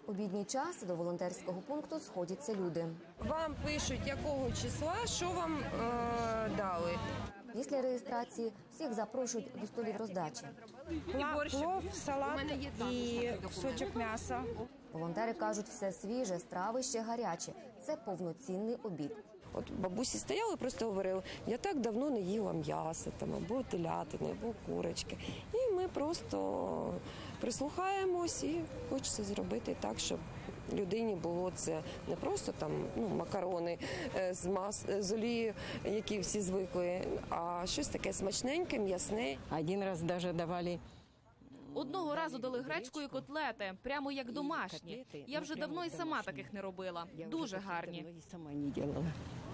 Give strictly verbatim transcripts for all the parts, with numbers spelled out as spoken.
Обідній час до волонтерського пункту сходяться люди. Вам пишуть, якого числа, що вам е дали. Після реєстрації всіх запрошують до столів роздачі. Плов, салат і кусочок м'яса. Волонтери кажуть, все свіже, страви ще гарячі. Це повноцінний обід. От бабусі стояли, просто говорили, я так давно не їла м'яса, там, або телятини, або курочки. І ми просто прислухаємось і хочеться зробити так, щоб людині було це не просто там ну, макарони з, мас... з олією, які всі звикли, а щось таке смачненьке, м'ясне. Один раз навіть давали. Одного разу дали гречку і котлети, прямо як домашні. Я вже давно і сама таких не робила. Дуже гарні. Сама не робила.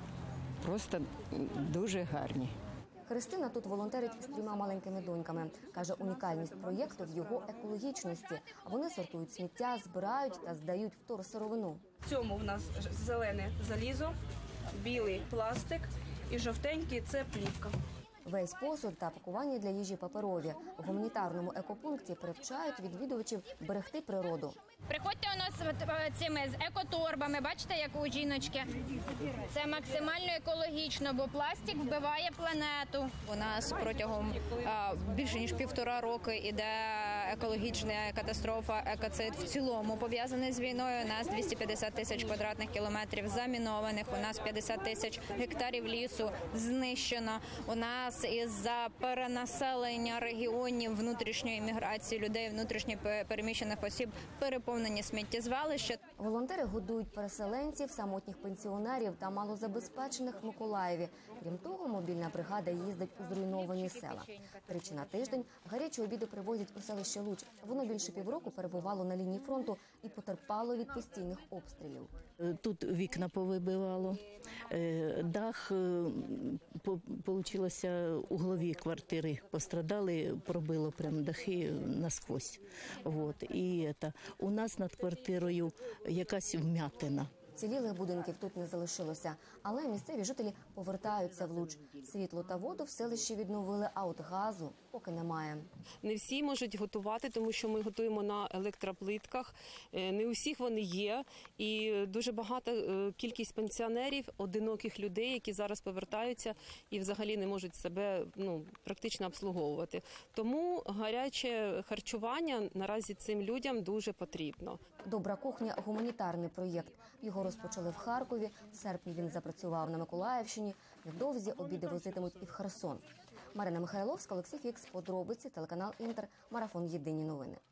Просто дуже гарні. Христина тут волонтерить з трьома маленькими доньками. Каже, унікальність проєкту в його екологічності. Вони сортують сміття, збирають та здають вторсировину. В цьому в нас зелене залізо, білий пластик і жовтенький – це плівка. Весь посуд та пакування для їжі паперові. У гуманітарному екопункті привчають відвідувачів берегти природу. Приходьте у нас цими з екоторбами, бачите, як у жіночки. Це максимально екологічно, бо пластик вбиває планету. У нас протягом а, більше ніж півтора року іде екологічна катастрофа, екоцид в цілому пов'язаний з війною. У нас двісті п'ятдесят тисяч квадратних кілометрів замінованих, у нас п'ятдесят тисяч гектарів лісу знищено. У нас із-за перенаселення регіонів, внутрішньої міграції людей, внутрішньо переміщених осіб переповнені сміттєзвалища. Волонтери годують переселенців, самотніх пенсіонерів та малозабезпечених в Миколаєві. Крім того, мобільна бригада їздить у зруйновані села. Тричі на тиждень гарячі обіди привозять у селище Луч. Воно більше півроку перебувало на лінії фронту і потерпало від постійних обстрілів. Тут вікна повибивало, дах, получилося, углові квартири пострадали, пробило прям дахи насквозь. Вот. І це, у нас над квартирою якась вмятина. Цілілих будинків тут не залишилося, але місцеві жителі повертаються в Луч. Світло та воду в селищі відновили, а от газу поки немає. Не всі можуть готувати, тому що ми готуємо на електроплитках. Не у всіх вони є. І дуже багата кількість пенсіонерів, одиноких людей, які зараз повертаються і взагалі не можуть себе ну, практично обслуговувати. Тому гаряче харчування наразі цим людям дуже потрібно. «Добра кухня» – гуманітарний проєкт. Його розпочали в Харкові, в серпні він запрацював на Миколаївщині, невдовзі обіди возитимуть і в Херсон. Марина Михайловська, Олексій Фікс, подробиці, телеканал «Інтер», марафон «Єдині новини».